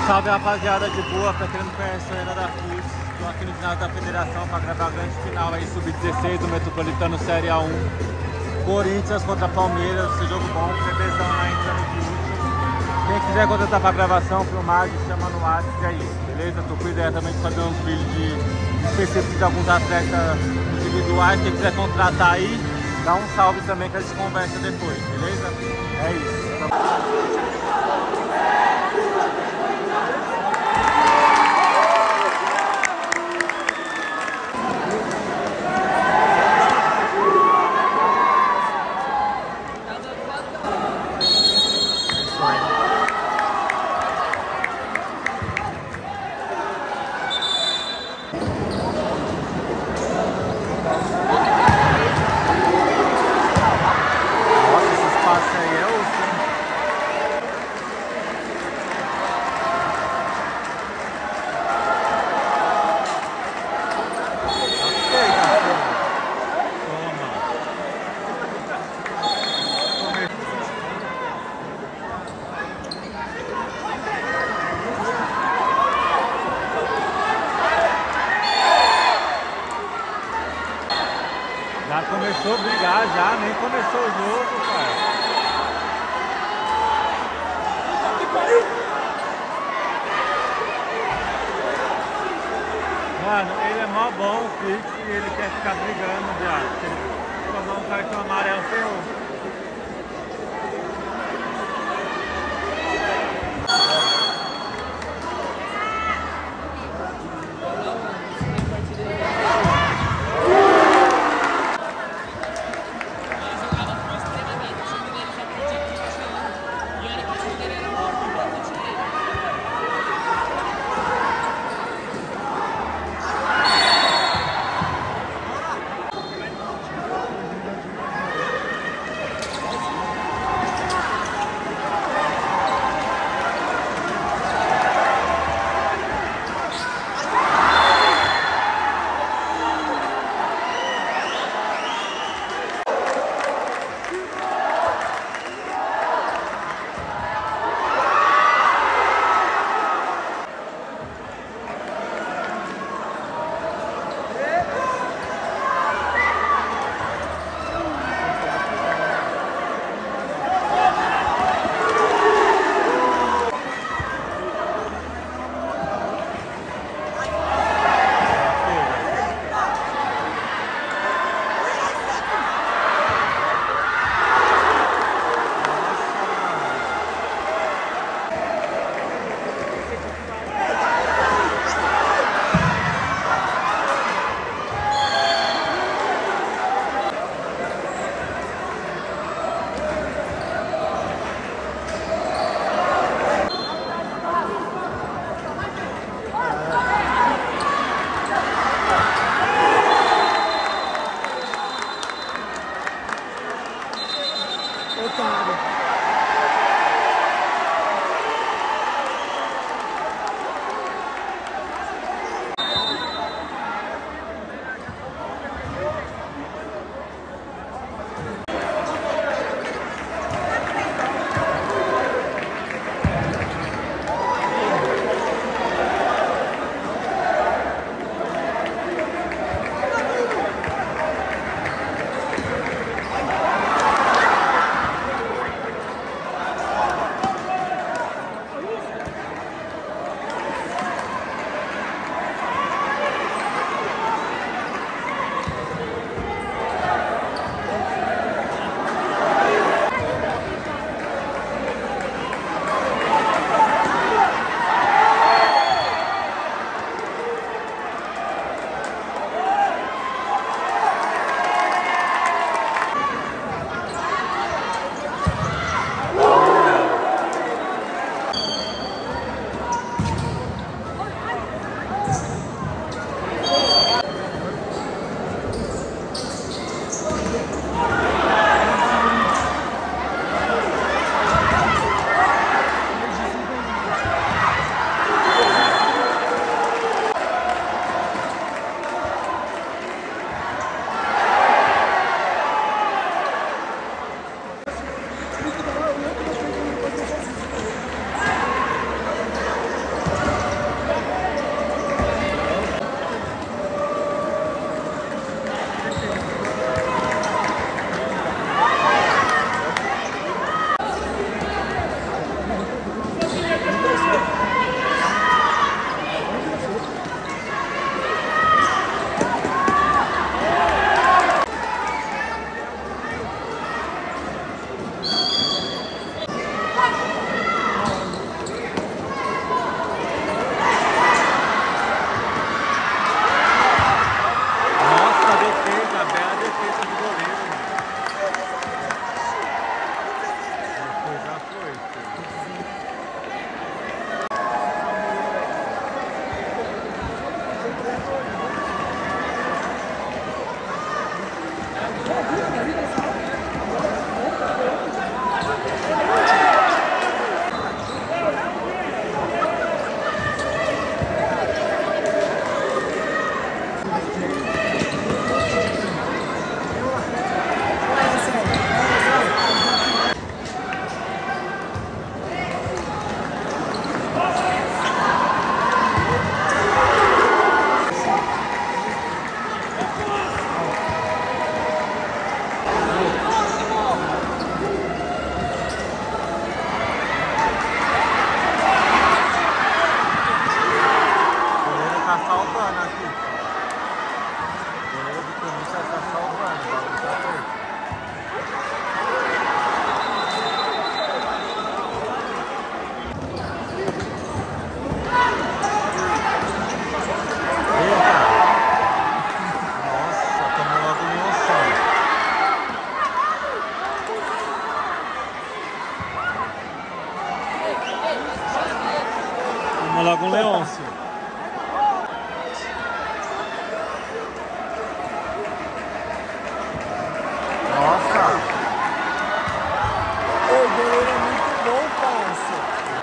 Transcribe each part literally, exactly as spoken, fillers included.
Salve rapaziada de boa, pra quem não conhece a Arena da F U S, estou aqui no ginásio da Federação para gravar a grande final aí, sub dezesseis do Metropolitano Série A um. Corinthians contra Palmeiras, esse jogo bom, bebezão lá entrando de último. Quem quiser contratar pra gravação, filmagem, chama no WhatsApp e é isso, beleza? Tô com ideia também de fazer uns vídeos de específicos de alguns atletas individuais. Quem quiser contratar aí, dá um salve também que a gente conversa depois, beleza? É isso. Já começou a brigar, já nem começou o jogo, cara. Mano, ele é mó bom, fixo, e ele quer ficar brigando, viado. Se ele tomar um cartão amarelo, ferrou. Uma logo um Leôncio. Nossa! O goleiro é muito bom, parça.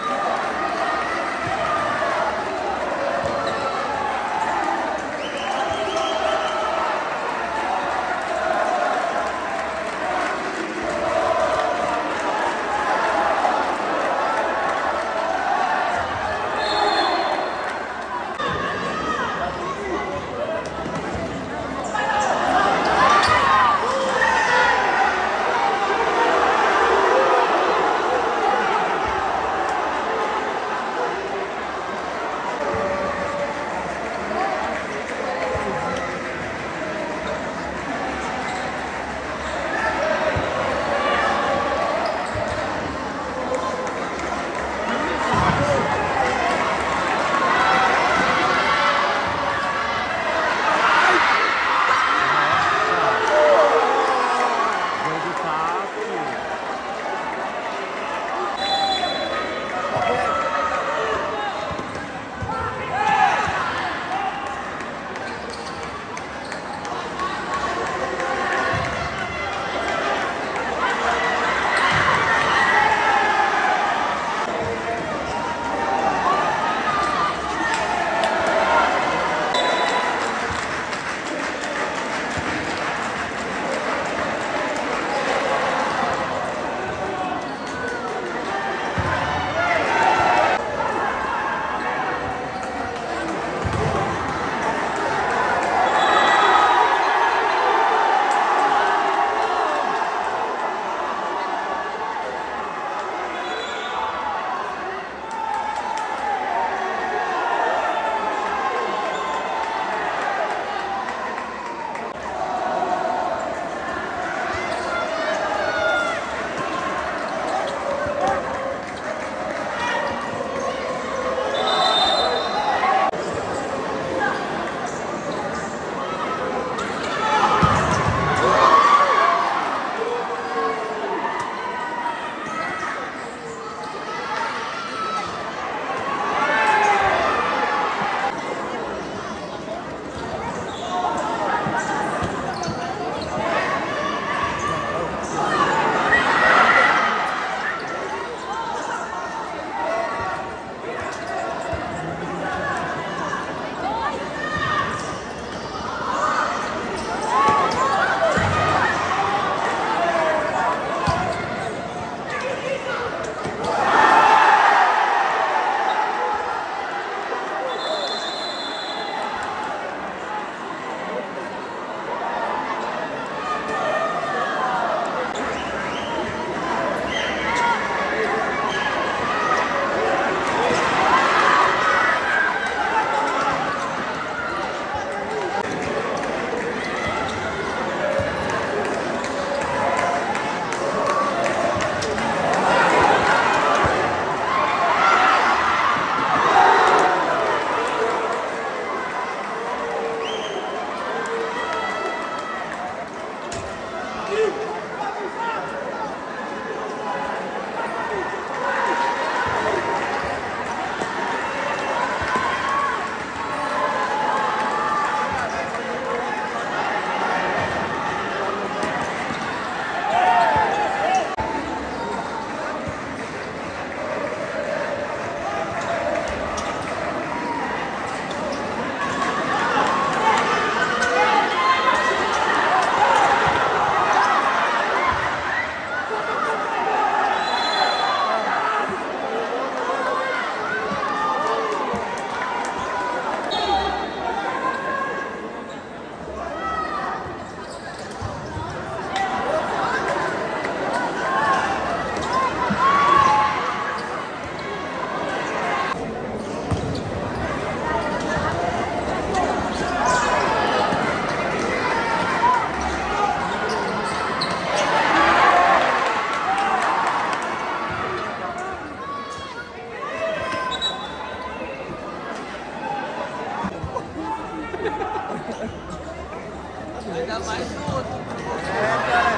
Ainda mais o outro. É, cara.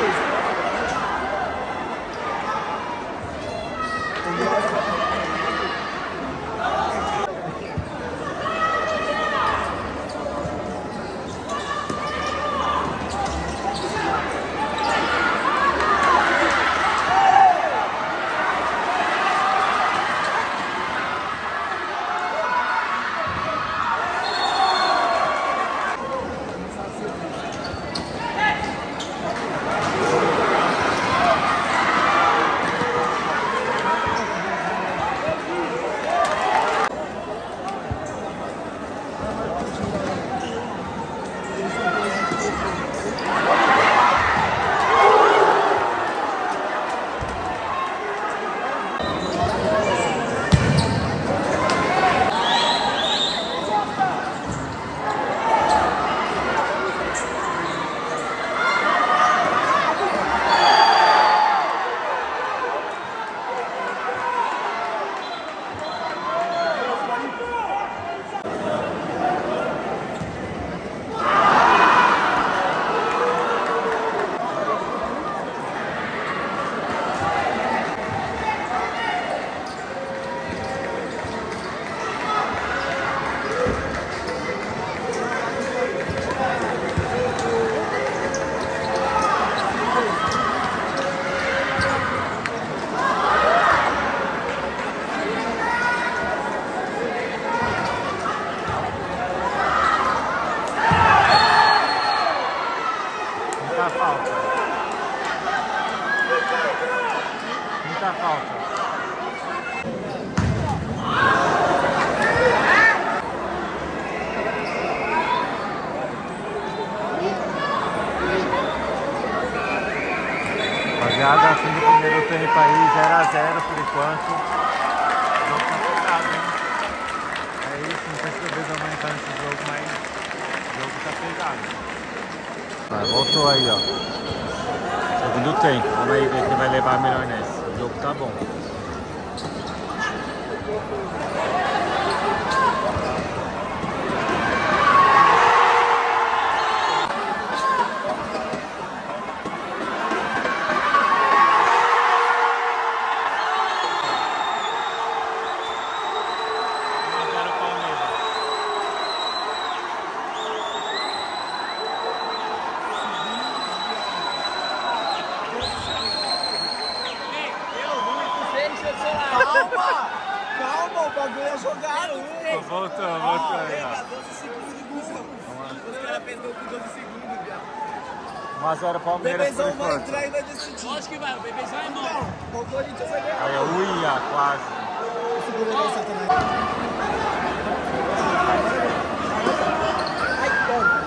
Entendeu? Rapaziada, fim do primeiro tempo aí, zero a zero por enquanto. O jogo tá pegado, hein? É isso, não sei se eu vejo amanhã nesse jogo, mas o jogo tá pegado. Ah, voltou aí, ó. Segundo tempo, vamos aí ver quem vai levar melhor nessa. O jogo tá bom. Calma! Calma, o bagulho é jogar. Voltou, voltou aí, ó. doze segundos, cuzão. Os caras fez gol com doze segundos, viado. um a zero Palmeiras por Bebezão vai enquanto. entrar e vai decidir. Lógico que vai, o Bebezão é mão. Não, o Corinthians vai ganhar. Aí, uia, quase. Segura aí, Satanás. Ai, bom.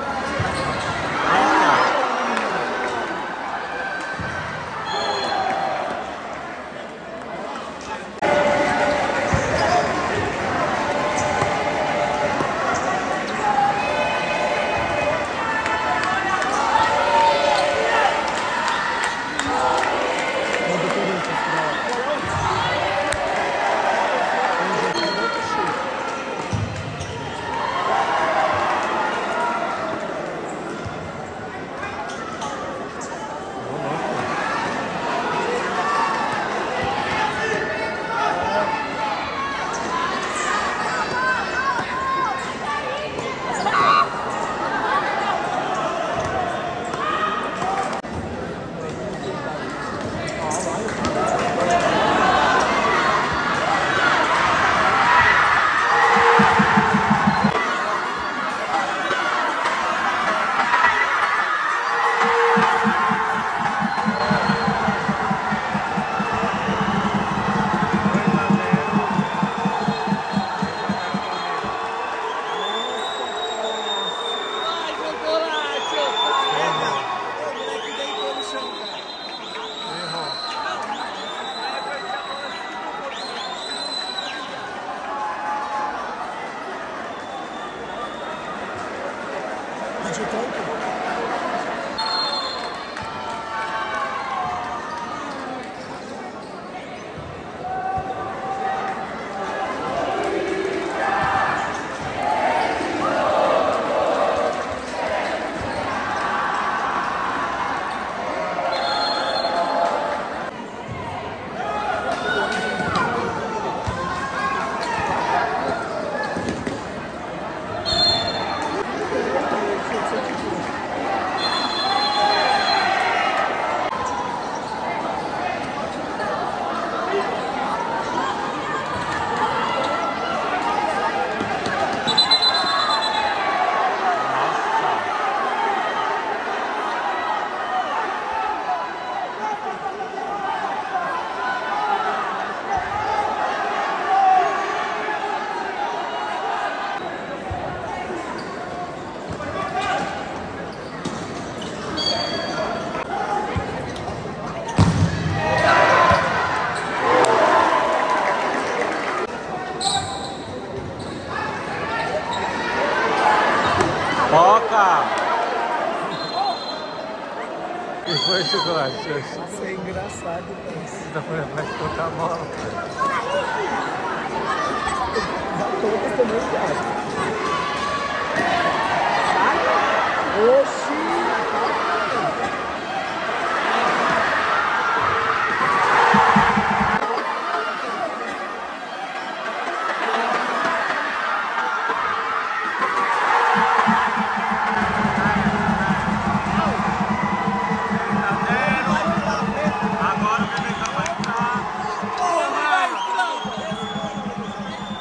Foca! Que foi, Chocolate? Isso é engraçado, cara. Você tá falando, vai tocar a bola. Dá todas também, cara. Oxi! Agora o Bebezão vai entrar.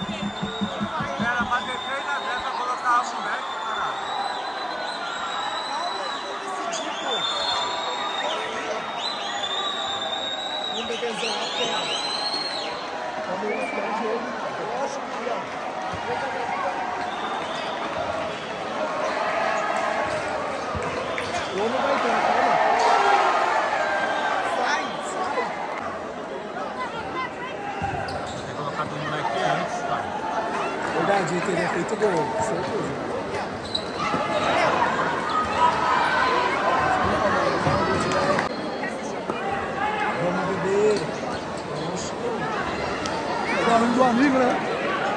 Era bater três a zero pra colocar a moleque, caralho. Verdade, ele teria feito gol, certeza. Vamos beber. É o amigo do amigo, né?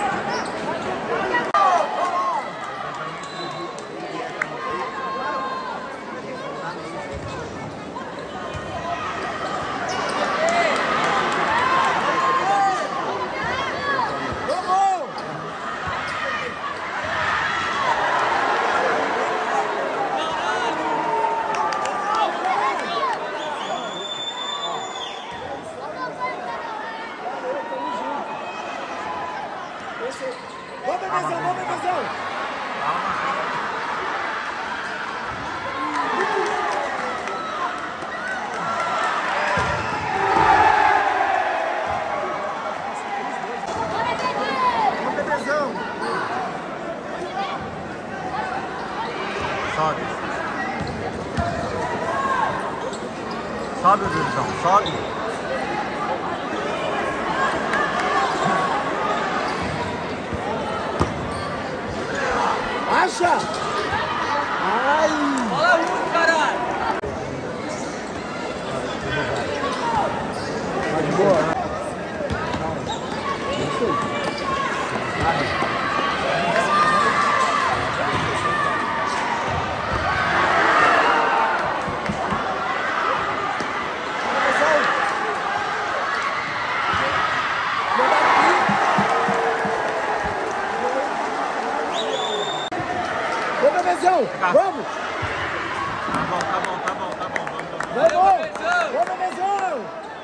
Vamos, bebezão, vamos, bebezão! Vamos, bebezão! Sobe. Sobe, bebezão, sobe. Acha! Ai! Bola muito, caralho! Tá de boa? Tá Vamos! bom, tá bom, tá bom, tá bom. Vamos, Vamos! Vamos, bebezão!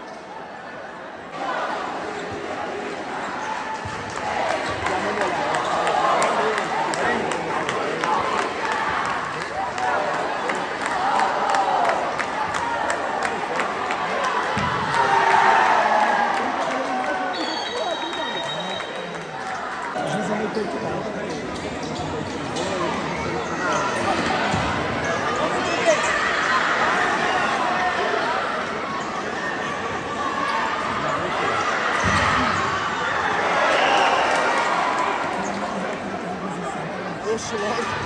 Oxe, lógico.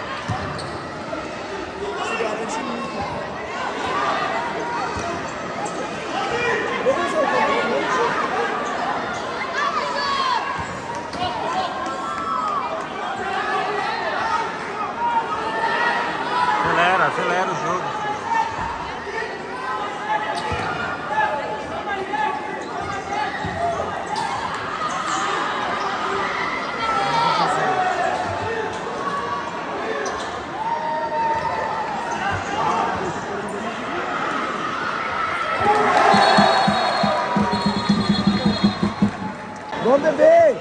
Se garante muito. Vamos acelera, acelera o jogo. Vamos beber!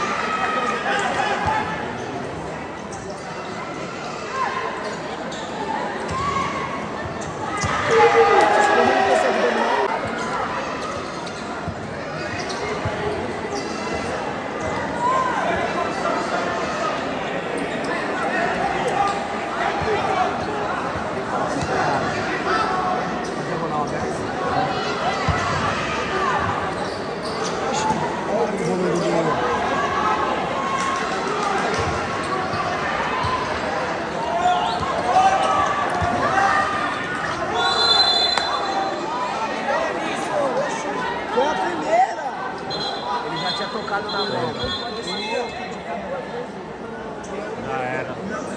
Tocado na mão. Já era.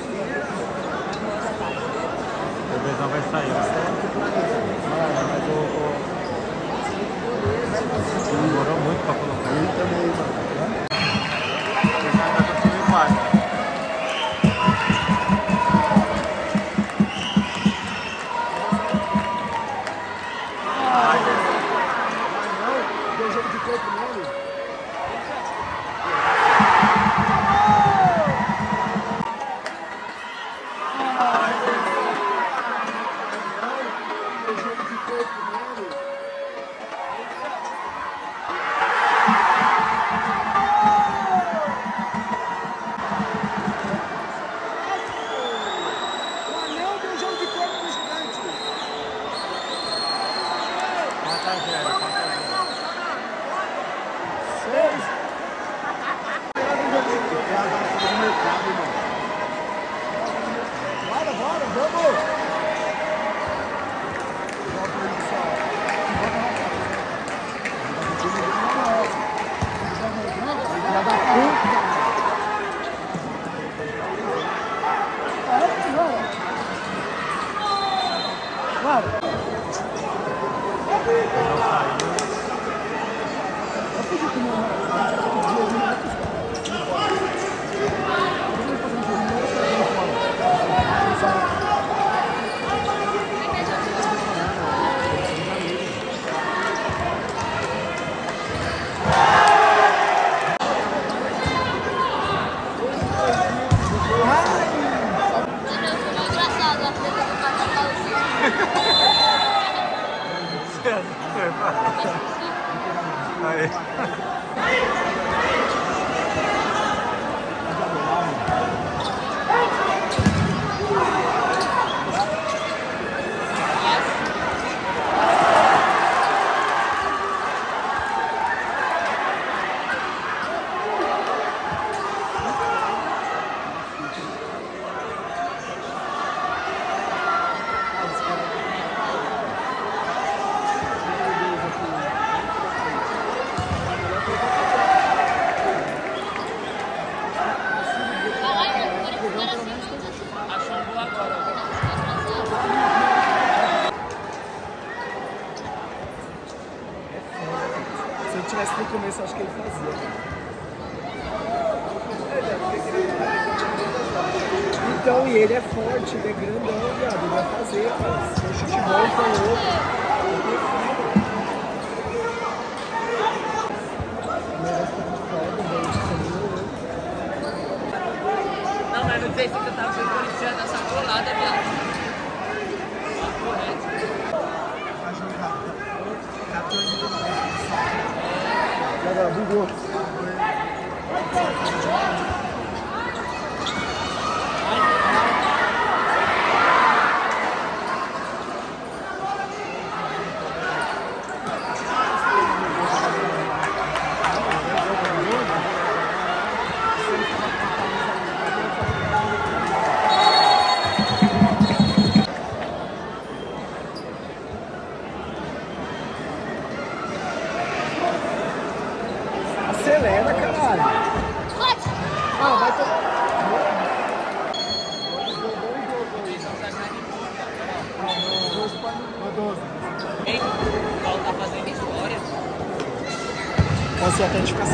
O bebezão vai sair. Demorou muito pra colocar. Ele também, mano. Ele já tá com o quase. Deu jogo de corpo nele. começo, acho que ele fazia. Então, e ele é forte, ele é grandão, viado. Ele vai fazer, cara. Se o chute bom, então outro. Não, mas não sei se eu tava sendo policial nessa colada, viado. Vai jogar. quatorze e agora, bugou. Acelera, caralho. Ah, vai tomar. Ei, o Paulo tá fazendo história. Pode ser autenticação.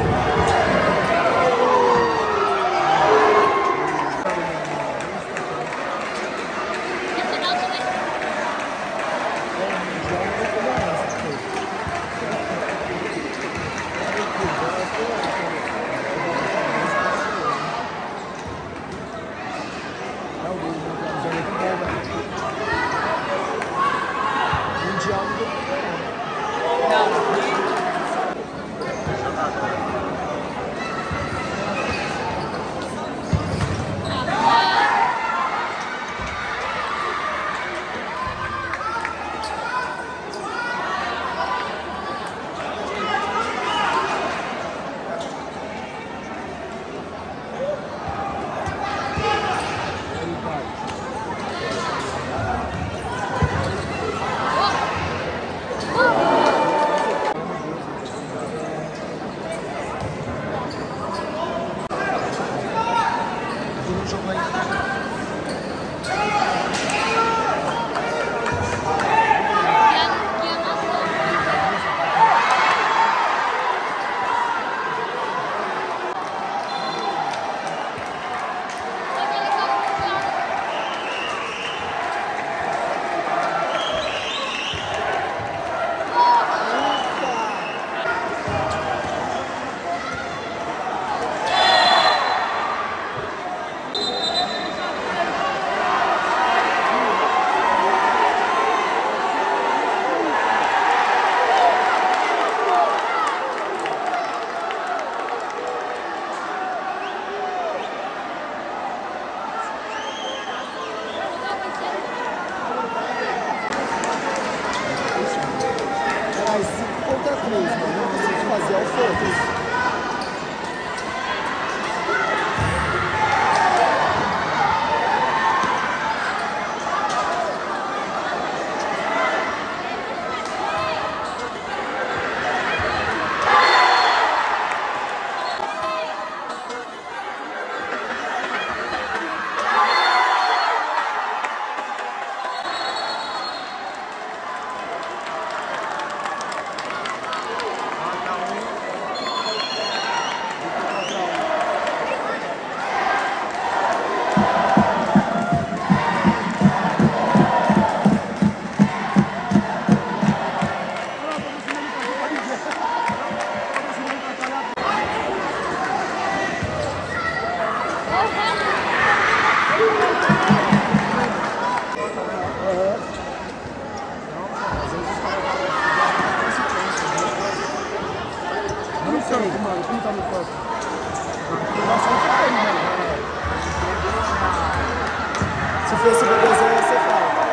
Se fosse o bebezão, ia ser falta.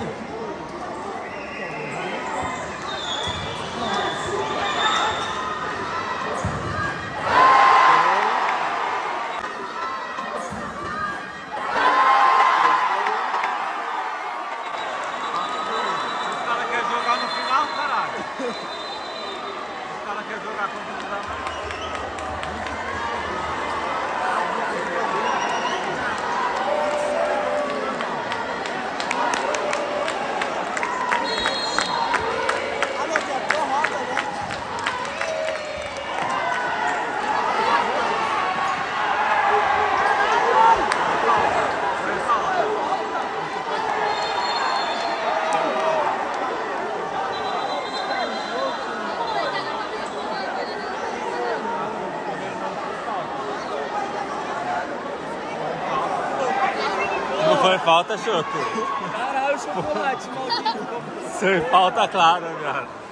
Os caras querem jogar no final, caralho. Os caras querem jogar contra o final. foi falta, Choco. Caralho, chocolate, maldito. Foi falta clara, viado.